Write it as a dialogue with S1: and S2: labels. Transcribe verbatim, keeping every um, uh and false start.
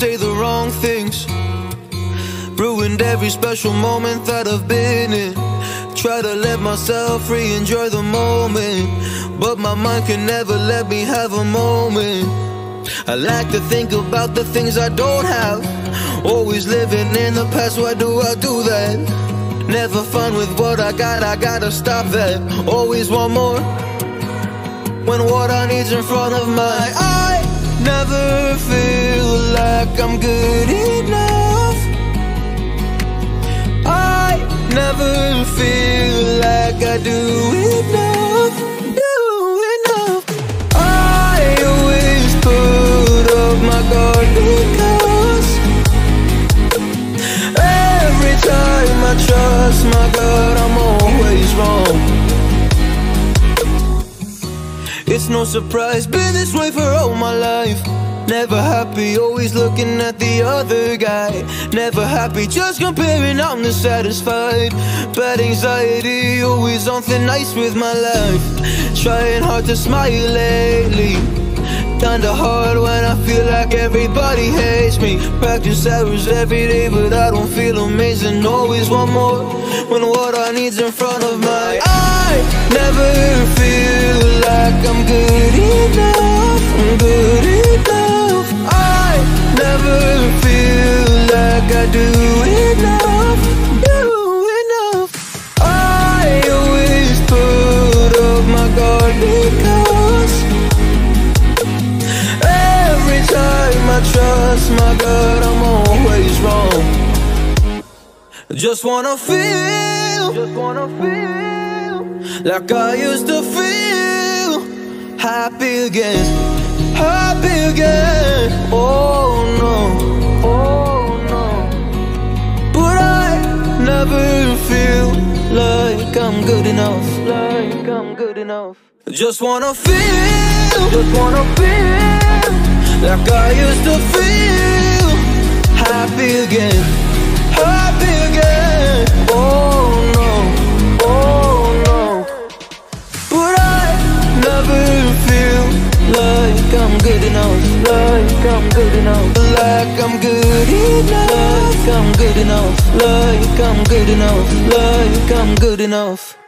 S1: say the wrong things, ruined every special moment that I've been in. Try to let myself free, enjoy the moment, but my mind can never let me have a moment. I like to think about the things I don't have, always living in the past, why do I do that? Never fun with what I got, I gotta stop that. Always want more, when what I need's in front of my eye. Never feel like I'm good enough, I never feel like I do enough, do enough. I always put up my guard because every time I trust my God, I'm always wrong. It's no surprise, been this way for all my life. Never happy, always looking at the other guy. Never happy, just comparing, I'm dissatisfied. Bad anxiety, always on thin ice with my life. Trying hard to smile lately, kinda hard when I feel like everybody hates me. Practice hours every day, but I don't feel amazing. Always want more, when what I need's in front of my eye. Never feel like I'm good enough, I'm good enough. I never feel like I do enough, do enough. I always put up my guard because every time I trust my God, I'm always wrong. Just wanna feel, just wanna feel like I used to feel. Happy again, happy again. Oh no, oh no. But I never feel like I'm good enough, like I'm good enough. Just wanna feel, just wanna feel like I used to feel. Happy again, happy again. Oh no, oh no. But I never feel like I'm good enough, like I'm good enough, like I'm good enough, like I'm good enough, like I'm good enough, like I'm good enough.